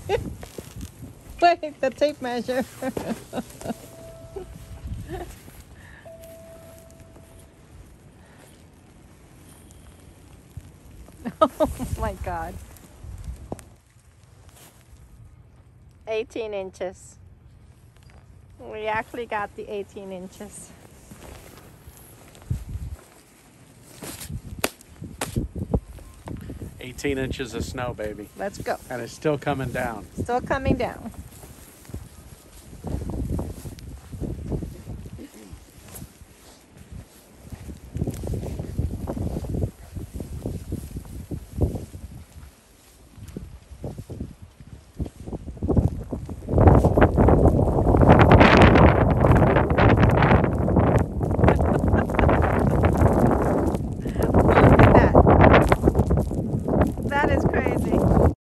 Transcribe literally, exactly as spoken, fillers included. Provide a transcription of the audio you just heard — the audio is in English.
Wait, the tape measure. Oh my God. eighteen inches. We actually got the eighteen inches. eighteen inches of snow, baby. Let's go. And it's still coming down. Still coming down.